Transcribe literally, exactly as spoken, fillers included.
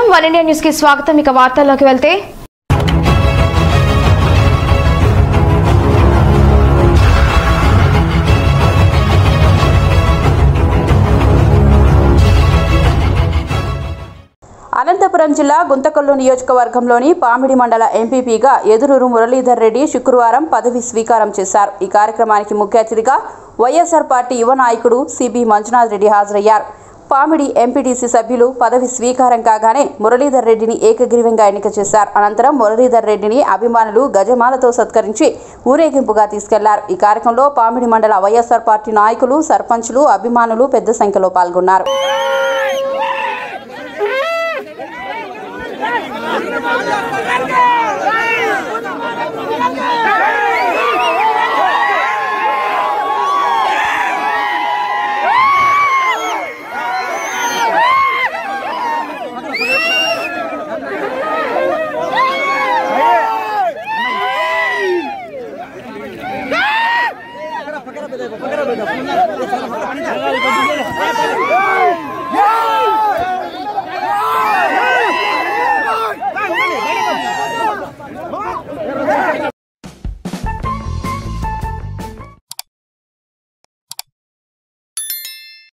One India news కి స్వాగతం. ఇక వార్తల్లోకి వెళ్తే అనంతపురం జిల్లా గుంతకల్లు నియోజకవర్గంలోని పామిడి మండల ఎంపీపీగా ఎదురూరు మురళీధర్ రెడ్డి శుక్రవారం పదవి స్వీకారం చేశారు. ఈ కార్యక్రమానికి ముఖ్య అతిథిగా వైఎస్ఆర్ పార్టీ యువ నాయకుడు సిబి మంజునాథ్ రెడ్డి హాజరయ్యారు. పామిడి ఎంపీటీసీ సభ్యులు పదవి స్వీకారం కాగానే మురళీధర్ రెడ్డిని ఏకగ్రీవంగా ఎన్నిక చేశారు. అనంతరం మురళీధర్ రెడ్డిని అభిమానులు గజమాలతో సత్కరించి ఊరేగింపుగా తీసుకెళ్లారు. ఈ కార్యక్రమంలో పామిడి మండల వైఎస్ఆర్ పార్టీ నాయకులు, సర్పంచులు, అభిమానులు పెద్ద సంఖ్యలో పాల్గొన్నారు. Yeah!